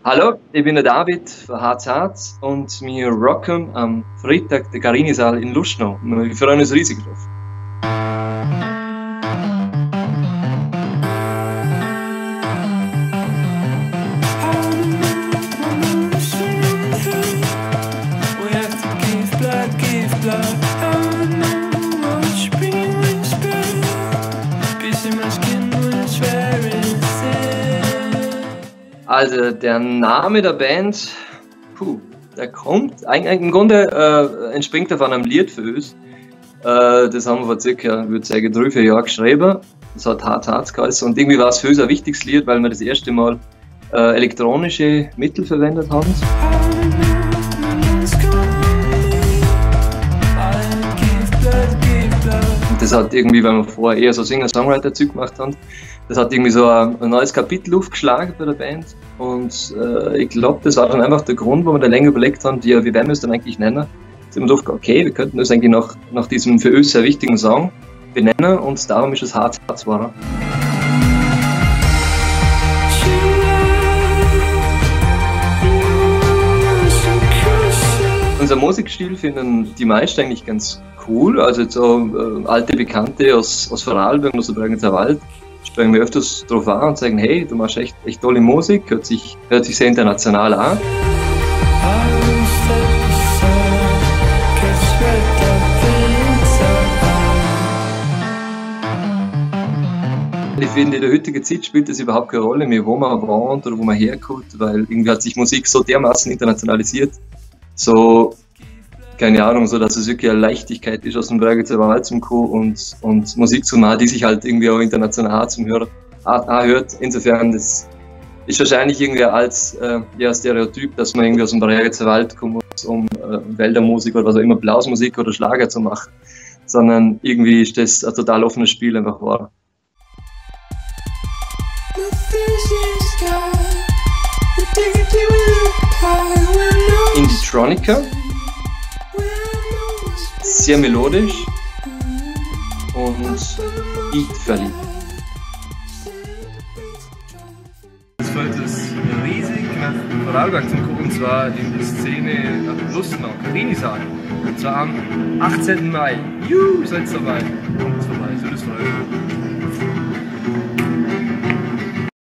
Hallo, ich bin der David von Harz Harz und wir rocken am Freitag den Carini-Saal in Luschnow. Wir freuen uns riesig drauf. Also der Name der Band, der kommt, eigentlich im Grunde entspringt er von einem Lied für uns. Das haben wir vor circa, ich würde sagen, 3-4 Jahren geschrieben. Das hat Harz Harz geheißen und irgendwie war es für uns ein wichtiges Lied, weil wir das erste Mal elektronische Mittel verwendet haben. Und das hat irgendwie, weil wir vorher eher so Singer-Songwriter-Zeug gemacht haben, das hat irgendwie so ein neues Kapitel aufgeschlagen bei der Band. Und ich glaube, das war dann einfach der Grund, wo wir dann länger überlegt haben, wie werden wir es dann eigentlich nennen. Jetzt haben wir gedacht, okay, wir könnten das eigentlich nach diesem für uns sehr wichtigen Song benennen und darum ist es Harz Harz geworden. Unser Musikstil finden die meisten eigentlich ganz cool, also so alte Bekannte aus Vorarlberg, aus der Bregenzer Wald, sprechen wir öfters drauf an und sagen, hey, du machst echt tolle Musik, hört sich sehr international an. Ich finde, in der heutigen Zeit spielt das überhaupt keine Rolle mehr, wo man wohnt oder wo man herkommt, weil irgendwie hat sich Musik so dermaßen internationalisiert, so, keine Ahnung, so dass es wirklich eine Leichtigkeit ist, aus dem Bregenzer Wald zum kommen und Musik zu machen, die sich halt irgendwie auch international zum Hörer anhört. Insofern, das ist wahrscheinlich irgendwie als Stereotyp, dass man irgendwie aus dem Bregenzer Wald kommt, um Wäldermusik oder was auch immer, Blasmusik oder Schlager zu machen, sondern irgendwie ist das ein total offenes Spiel einfach wahr. Indie-Tronica, sehr melodisch und beat-verliebt. Es fällt uns riesig nach Vorarlberg zum gucken, und zwar in die Szene Lustenau, Carini-Saal. Und zwar am 18. Mai. Juhu, seid dabei. Kommt vorbei, so das freut mich.